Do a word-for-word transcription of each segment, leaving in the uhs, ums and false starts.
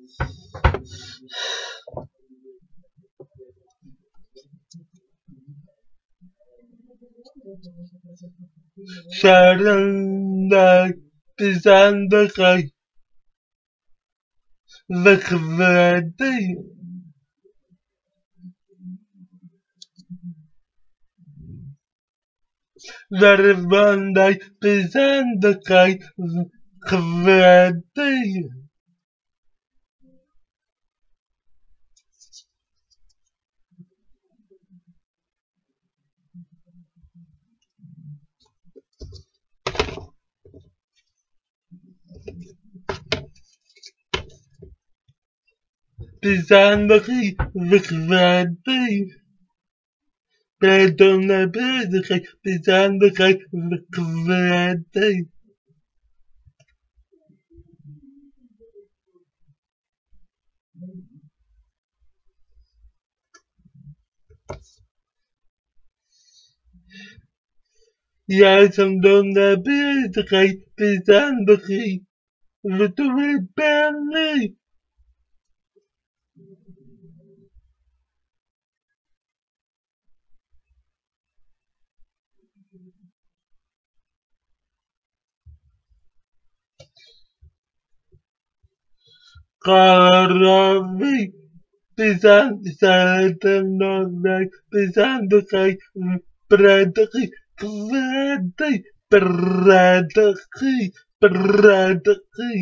Şarında bizende kay Vekvedi Verbanday bizende kay Vekvedi bizende kay Vekvedi بدون بدخی بزن بخی وقتی یاسم دون بدخی بزن بخی و تو ببینی قراوی بزن سرتن نازک بزن بخی بردخی قوادی بردخی بردخی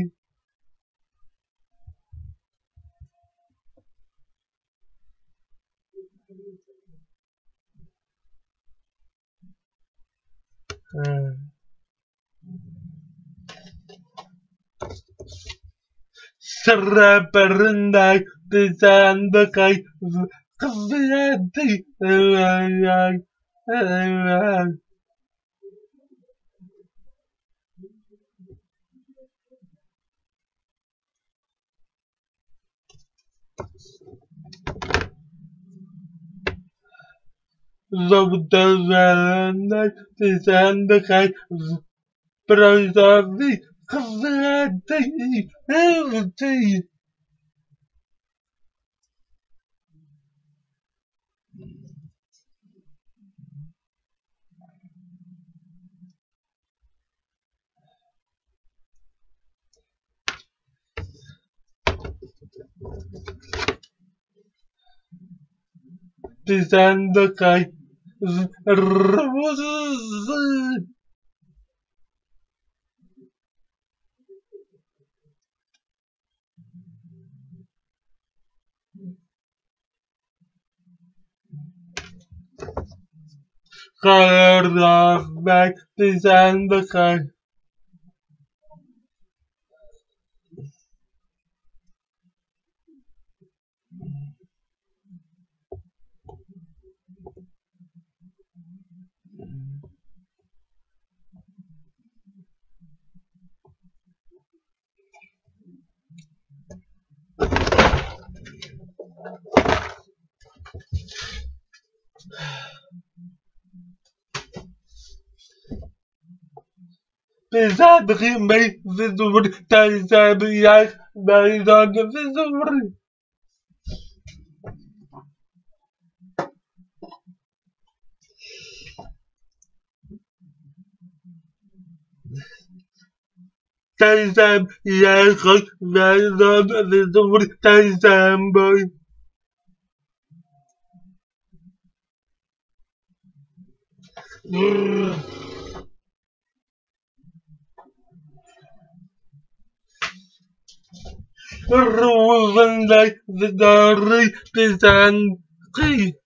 سر برندک بزن بخی قوادی زبط برندک بزن بخی برازاوی قوادی قوادی بزن بخی روزی قراوک بزن بخی بزن بخی می زور تنزم یک میدان زور تنزم یک میدان زور تنزم بای روزندک داری بزن قی